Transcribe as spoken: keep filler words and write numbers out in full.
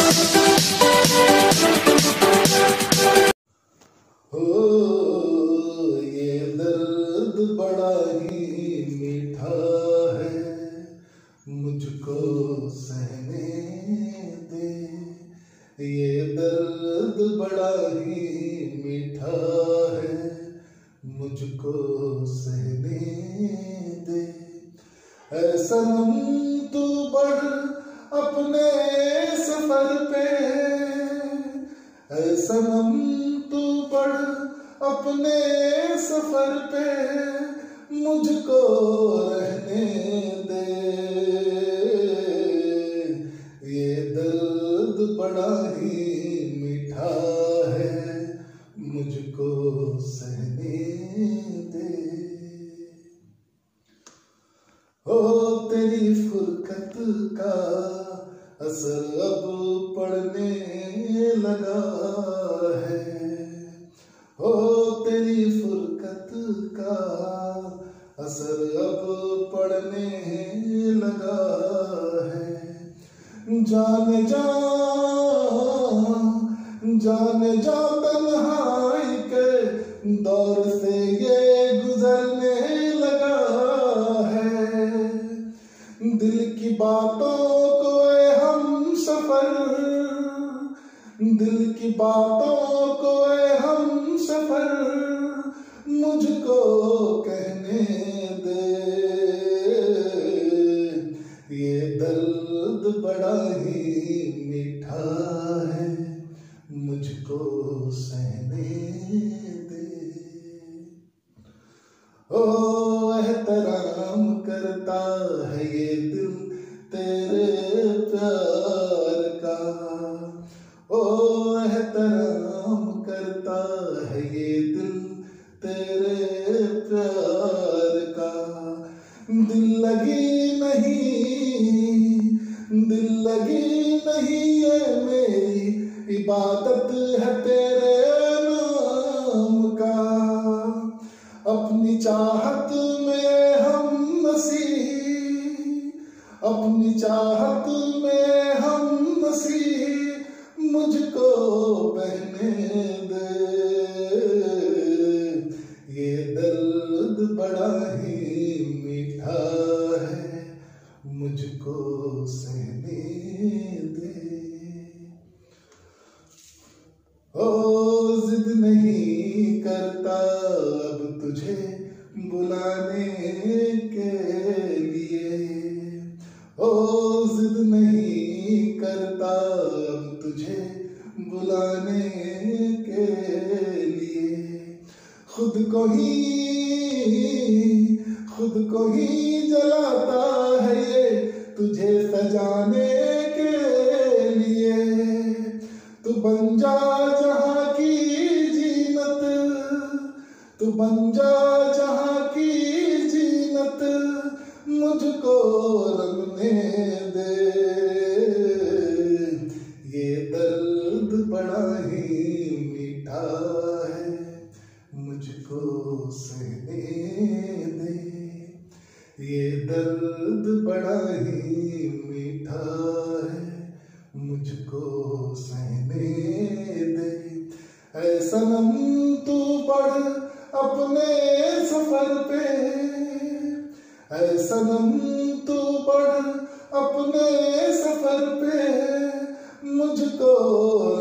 ये दर्द बड़ा ही मीठा है, मुझको सहने दे। ये दर्द बड़ा ही मीठा है, मुझको सहने दे। ऐ सनम तू बढ़ अपने सफर पे, ऐ सनम तू बढ़ अपने सफर पे, मुझको रहने दे। ये दर्द बड़ा ही मीठा है, मुझको सहने दे। हो तेरी फुरकत का असर अब पड़ने लगा है, हो तेरी फुरकत का असर अब पड़ने लगा है। जाने जा जाने जा तन्हाई के दौर से ये गुजरने लगा है। दिल की बातों को ए हम सफर, दिल की बातों को ए हम सफर, मुझको कहने दे। ये दर्द बड़ा ही मीठा है, मुझको सहने दे। ओ एहतराम करता है ये दिल तेरे प्यार का, ओ एहतराम करता है ये दिल तेरे प्यार का। दिल लगी नहीं, दिल लगी नहीं ये मेरी इबादत है तेरे नाम का। अपनी चाहत में हम नसी, अपनी चाहत में हम नसी, मुझको बहने दे। ये दर्द बड़ा ही मीठा है, मुझको सहने दे। ओ जिद नहीं करता अब तुझे बुलाने के लिए, ओ जिद नहीं करता अब तुझे बुलाने के लिए। खुद को ही खुद को ही जलाता है ये तुझे सजाने के लिए। तू बन जा जहाँ की जीनत, तू बन जा जहाँ की जीनत, मुझको रंगने दे। ये दर्द बड़ा ही मीठा है, मुझको सहने दे। ये दर्द बड़ा ही मीठा है, मुझको सहने दे। ऐ सनम तू बढ़ अपने सफर पे, ऐ सनम तू बढ़ अपने सफर पे, मुझको